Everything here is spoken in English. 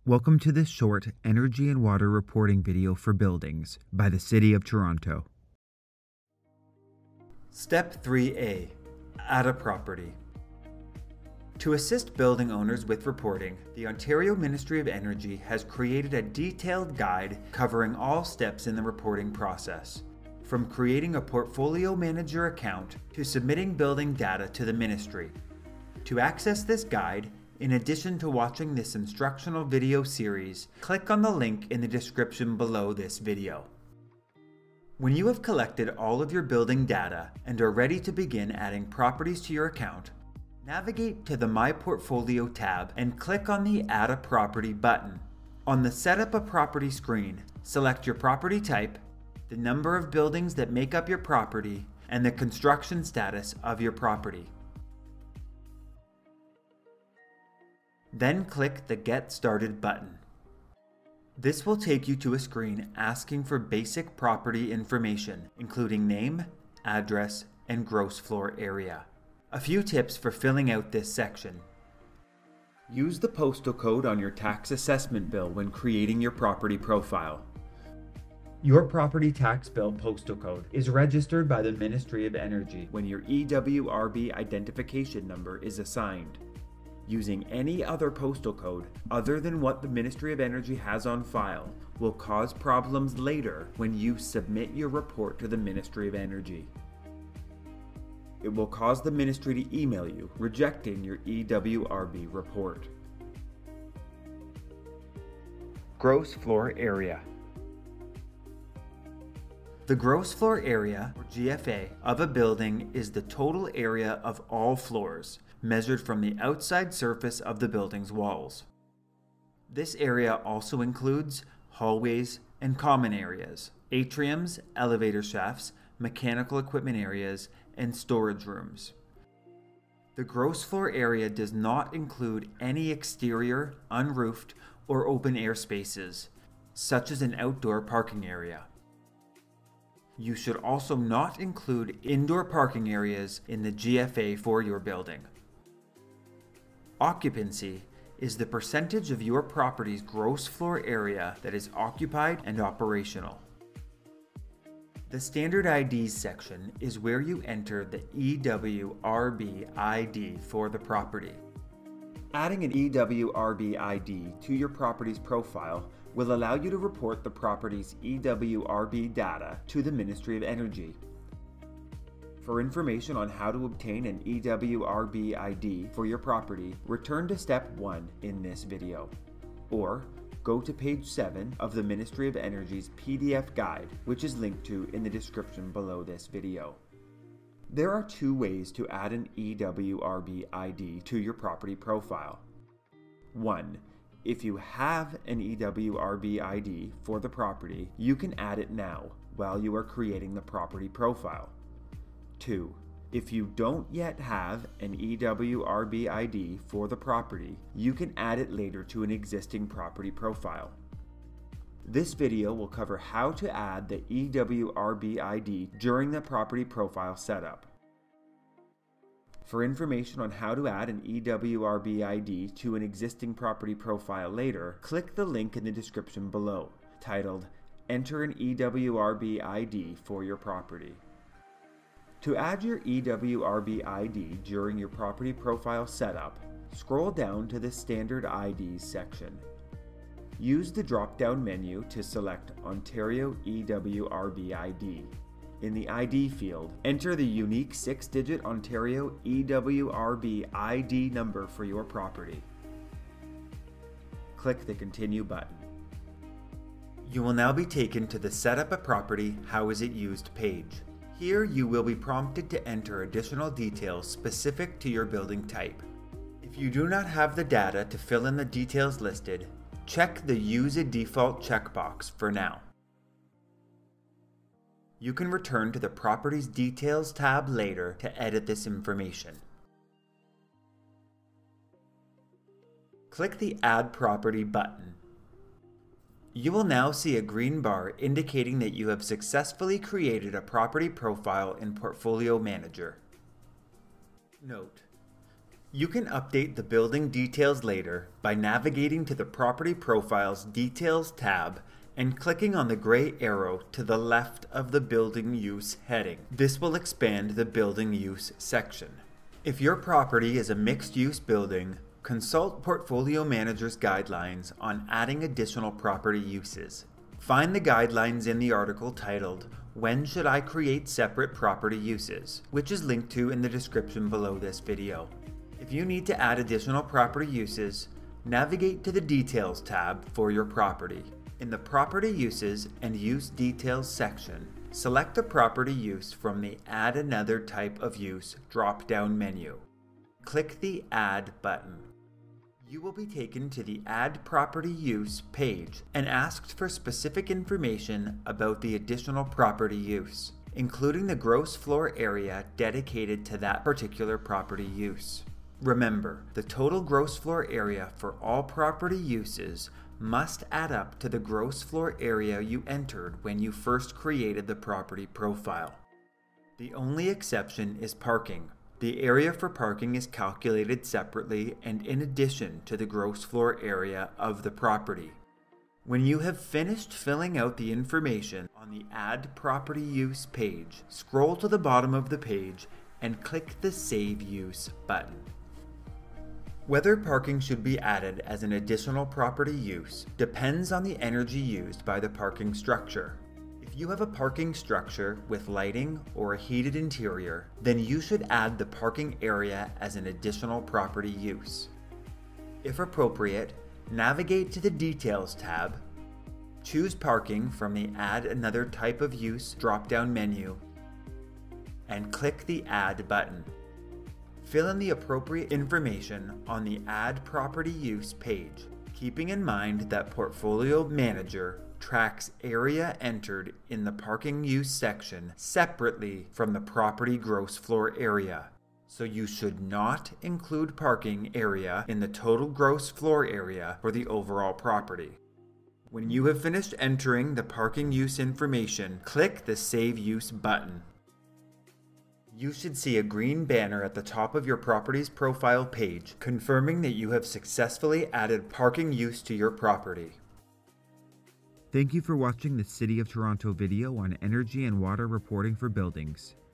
Welcome to this short energy and water reporting video for buildings by the City of Toronto. Step 3A. Add a property. To assist building owners with reporting, the Ontario Ministry of Energy has created a detailed guide covering all steps in the reporting process, from creating a portfolio manager account to submitting building data to the ministry. To access this guide, in addition to watching this instructional video series, click on the link in the description below this video. When you have collected all of your building data and are ready to begin adding properties to your account, navigate to the My Portfolio tab and click on the Add a Property button. On the Set up a Property screen, select your property type, the number of buildings that make up your property, and the construction status of your property. Then click the Get Started button. This will take you to a screen asking for basic property information, including name, address, and gross floor area. A few tips for filling out this section. Use the postal code on your tax assessment bill when creating your property profile. Your property tax bill postal code is registered by the Ministry of Energy when your EWRB identification number is assigned. Using any other postal code other than what the Ministry of Energy has on file will cause problems later when you submit your report to the Ministry of Energy. It will cause the ministry to email you rejecting your EWRB report. Gross floor area. The gross floor area, or GFA, of a building is the total area of all floors, measured from the outside surface of the building's walls. This area also includes hallways and common areas, atriums, elevator shafts, mechanical equipment areas, and storage rooms. The gross floor area does not include any exterior, unroofed, or open air spaces, such as an outdoor parking area. You should also not include indoor parking areas in the GFA for your building. Occupancy is the percentage of your property's gross floor area that is occupied and operational. The Standard IDs section is where you enter the EWRB ID for the property. Adding an EWRB ID to your property's profile will allow you to report the property's EWRB data to the Ministry of Energy. For information on how to obtain an EWRB ID for your property, return to step 1 in this video, or go to page 7 of the Ministry of Energy's PDF guide, which is linked to in the description below this video. There are 2 ways to add an EWRB ID to your property profile. 1. If you have an EWRB ID for the property, you can add it now while you are creating the property profile. 2. If you don't yet have an EWRB ID for the property, you can add it later to an existing property profile. This video will cover how to add the EWRB ID during the property profile setup. For information on how to add an EWRB ID to an existing property profile later, click the link in the description below, titled Enter an EWRB ID for your property. To add your EWRB ID during your property profile setup, scroll down to the Standard IDs section. Use the drop-down menu to select Ontario EWRB ID. In the ID field, enter the unique 6-digit Ontario EWRB ID number for your property. Click the Continue button. You will now be taken to the Set up a Property, How is it used page. Here you will be prompted to enter additional details specific to your building type. If you do not have the data to fill in the details listed, check the Use a Default checkbox for now. You can return to the Properties Details tab later to edit this information. Click the Add Property button. You will now see a green bar indicating that you have successfully created a property profile in Portfolio Manager. Note: You can update the building details later by navigating to the Property Profiles Details tab and clicking on the gray arrow to the left of the Building Use heading. This will expand the Building Use section. If your property is a mixed-use building, consult Portfolio Manager's guidelines on adding additional property uses. Find the guidelines in the article titled, "When Should I Create Separate Property Uses?" which is linked to in the description below this video. If you need to add additional property uses, navigate to the Details tab for your property. In the Property Uses and Use Details section, select a property use from the Add Another Type of Use drop-down menu. Click the Add button. You will be taken to the Add Property Use page and asked for specific information about the additional property use, including the gross floor area dedicated to that particular property use. Remember, the total gross floor area for all property uses must add up to the gross floor area you entered when you first created the property profile. The only exception is parking. The area for parking is calculated separately and in addition to the gross floor area of the property. When you have finished filling out the information on the Add Property Use page, scroll to the bottom of the page and click the Save Use button. Whether parking should be added as an additional property use depends on the energy used by the parking structure. If you have a parking structure with lighting or a heated interior, then you should add the parking area as an additional property use. If appropriate, navigate to the Details tab, choose Parking from the Add Another Type of Use drop-down menu, and click the Add button. Fill in the appropriate information on the Add Property Use page, keeping in mind that Portfolio Manager tracks area entered in the Parking Use section separately from the property gross floor area. So you should not include parking area in the total gross floor area for the overall property. When you have finished entering the parking use information, click the Save Use button. You should see a green banner at the top of your property's profile page confirming that you have successfully added parking use to your property. Thank you for watching the City of Toronto video on energy and water reporting for buildings.